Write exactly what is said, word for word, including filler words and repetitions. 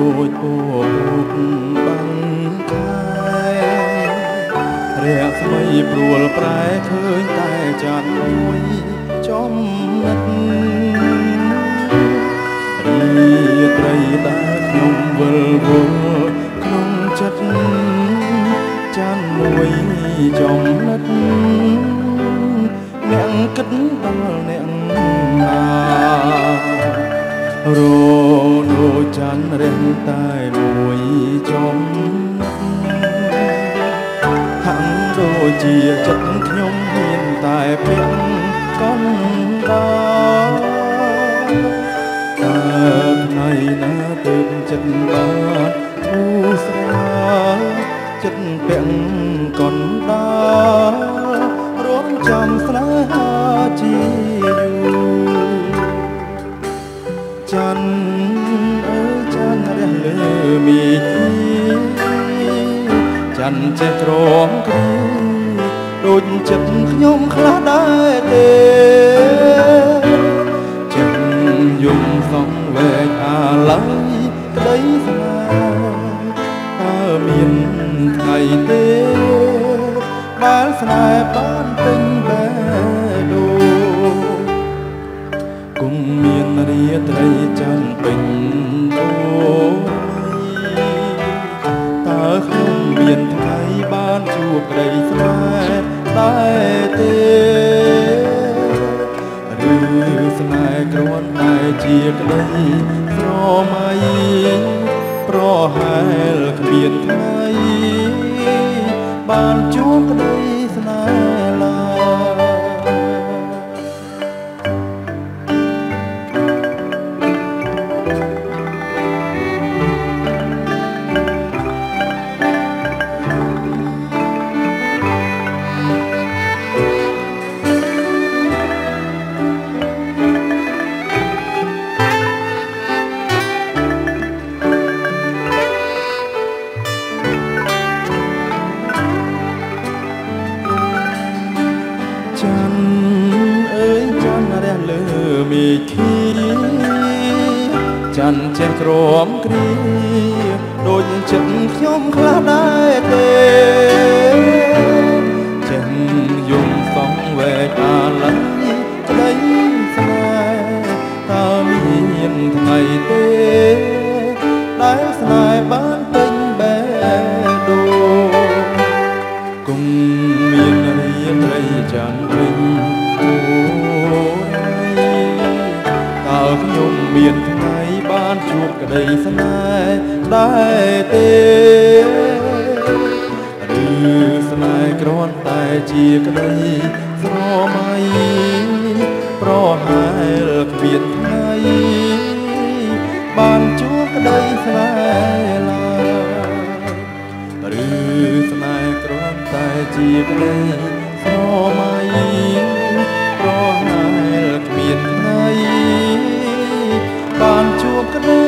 ដូចពពបាំងខែរះស្មីព្រួលប្រែឃើញតែចាត់មួយចំនិតរាត្រីដែលខ្ញុំវិលវល់ក្នុងចិត្តចានមួយចំនិតអ្នកគិតដល់អ្នកណារដូចចានរះតែមួយចំហាំងដូចជាចិត្តខ្ញុំមានតែពាក់កណ្ដាលតែថ្ងៃណាទើបចិត្តបានធូរស្រាលចិត្តពាក់កណ្ដាលរំចាំស្នេហាជាយូរចានអើយចានរះលើមីចានចេះទ្រាំគ្រីដូចចិត្តខ្ញុំខ្លះដែរទេចិត្តយំសងវែកអាឡ័យក្តីស្នេហ៍តើមានថ្ងៃទេដែលស្នេហ៍បានពេញបេះដូងគង់មានរាត្រីច័ន្ទពេញដូងតើខ្ញុំមានថ្ងៃបានជួបក្តីស្នេហ៍ដែរទេឬស្នេហ៍គ្រាន់តែជាក្តីស្រមៃប្រហែលគ្មានថ្ងៃបានជួបក្តីស្នេហ៍ឡើយចានអើយចានរះលើមេឃីចានចេះទ្រាំគ្រីដូចចិត្តខ្ញុំខ្លះដែរទេចេះយំសងវែកអាឡ័យក្តីស្នេហ៍តើមានថ្ងៃទេដែលស្នេហ៍បានពេញបេះដូងគង់មានរាត្រីចាន់ពេញអូនតើខ្ញុំមានថ្ងៃបានជួបក្តីស្នេហ៍ដែរទេឬស្នេហ៍គ្រាន់តែជាក្តីស្រមៃប្រហែលគ្មានថ្ងៃបានជួបក្តីស្នេហ៍ឡើយឬស្នេហ៍គ្រាន់តែជាក្តីស្រមៃប្រហែលគ្មានថ្ងៃបានជួបក្តី